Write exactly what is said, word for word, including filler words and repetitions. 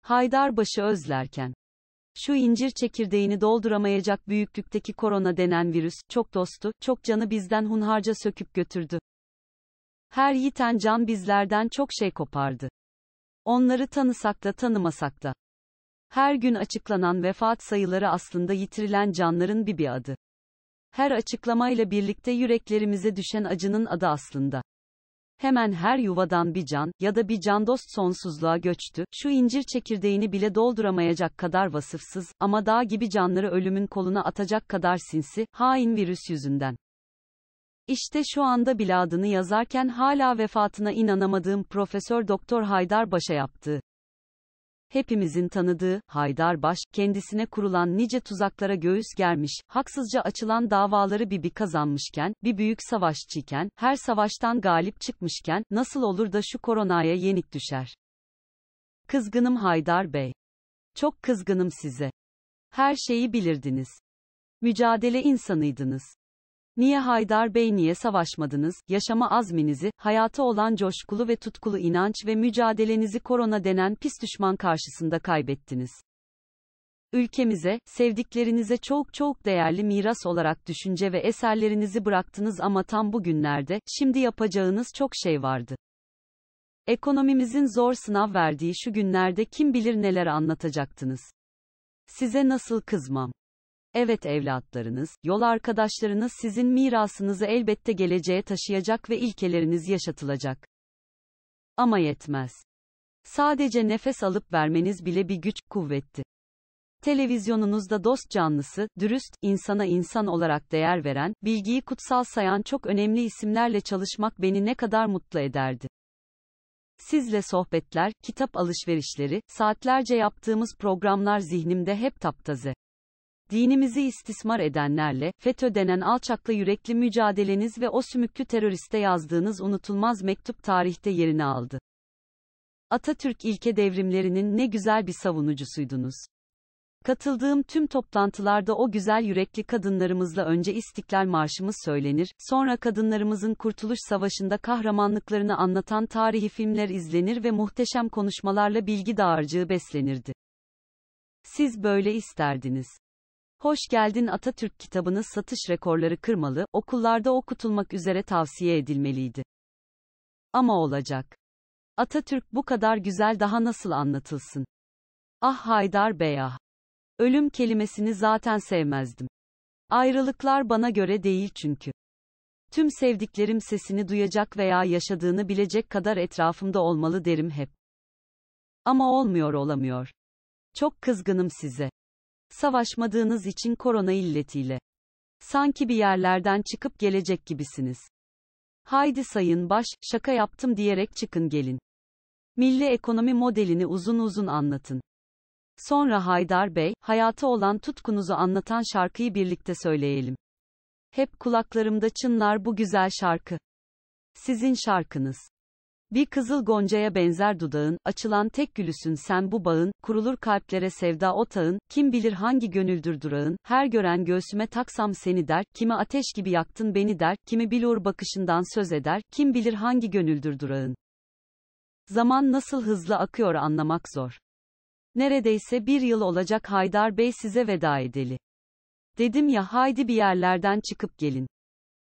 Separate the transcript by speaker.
Speaker 1: Haydarbaş'ı özlerken. Şu incir çekirdeğini dolduramayacak büyüklükteki korona denen virüs, çok dostu, çok canı bizden hunharca söküp götürdü. Her yiten can bizlerden çok şey kopardı. Onları tanısak da tanımasak da. Her gün açıklanan vefat sayıları aslında yitirilen canların bir bir adı. Her açıklamayla birlikte yüreklerimize düşen acının adı aslında. Hemen her yuvadan bir can, ya da bir candost sonsuzluğa göçtü, şu incir çekirdeğini bile dolduramayacak kadar vasıfsız, ama dağ gibi canları ölümün koluna atacak kadar sinsi, hain virüs yüzünden. İşte şu anda bile adını yazarken hala vefatına inanamadığım Profesör Doktor Haydarbaş'a yaptığı. Hepimizin tanıdığı, Haydarbaş, kendisine kurulan nice tuzaklara göğüs germiş, haksızca açılan davaları bir bir kazanmışken, bir büyük savaşçıyken, her savaştan galip çıkmışken, nasıl olur da şu koronaya yenik düşer? Kızgınım Haydar Bey. Çok kızgınım size. Her şeyi bilirdiniz. Mücadele insanıydınız. Niye Haydar Bey, niye savaşmadınız? Yaşama azminizi, hayata olan coşkulu ve tutkulu inanç ve mücadelenizi korona denen pis düşman karşısında kaybettiniz. Ülkemize, sevdiklerinize çok çok değerli miras olarak düşünce ve eserlerinizi bıraktınız ama tam bu günlerde, şimdi yapacağınız çok şey vardı. Ekonomimizin zor sınav verdiği şu günlerde kim bilir neler anlatacaktınız. Size nasıl kızmam? Evet, evlatlarınız, yol arkadaşlarınız sizin mirasınızı elbette geleceğe taşıyacak ve ilkeleriniz yaşatılacak. Ama yetmez. Sadece nefes alıp vermeniz bile bir güç, kuvvetti. Televizyonunuzda dost canlısı, dürüst, insana insan olarak değer veren, bilgiyi kutsal sayan çok önemli isimlerle çalışmak beni ne kadar mutlu ederdi. Sizle sohbetler, kitap alışverişleri, saatlerce yaptığımız programlar zihnimde hep taptaze. Dinimizi istismar edenlerle, FETÖ denen alçakla yürekli mücadeleniz ve o sümüklü teröriste yazdığınız unutulmaz mektup tarihte yerini aldı. Atatürk ilke devrimlerinin ne güzel bir savunucusuydunuz. Katıldığım tüm toplantılarda o güzel yürekli kadınlarımızla önce İstiklal Marşımız söylenir, sonra kadınlarımızın Kurtuluş Savaşı'nda kahramanlıklarını anlatan tarihi filmler izlenir ve muhteşem konuşmalarla bilgi dağarcığı beslenirdi. Siz böyle isterdiniz. Hoş Geldin Atatürk kitabınız satış rekorları kırmalı, okullarda okutulmak üzere tavsiye edilmeliydi. Ama olacak. Atatürk bu kadar güzel daha nasıl anlatılsın? Ah Haydar Bey ah. Ölüm kelimesini zaten sevmezdim. Ayrılıklar bana göre değil çünkü. Tüm sevdiklerim sesini duyacak veya yaşadığını bilecek kadar etrafımda olmalı derim hep. Ama olmuyor olamıyor. Çok kızgınım size. Savaşmadığınız için korona illetiyle. Sanki bir yerlerden çıkıp gelecek gibisiniz. Haydi Sayın Baş, şaka yaptım diyerek çıkın gelin. Milli ekonomi modelini uzun uzun anlatın. Sonra Haydar Bey, hayata olan tutkunuzu anlatan şarkıyı birlikte söyleyelim. Hep kulaklarımda çınlar bu güzel şarkı. Sizin şarkınız. Bir kızıl goncaya benzer dudağın, açılan tek gülüsün sen bu bağın, kurulur kalplere sevda otağın, kim bilir hangi gönüldür durağın, her gören göğsüme taksam seni der, kimi ateş gibi yaktın beni der, kimi bilur bakışından söz eder, kim bilir hangi gönüldür durağın. Zaman nasıl hızlı akıyor anlamak zor. Neredeyse bir yıl olacak Haydar Bey size veda edeli. Dedim ya haydi bir yerlerden çıkıp gelin.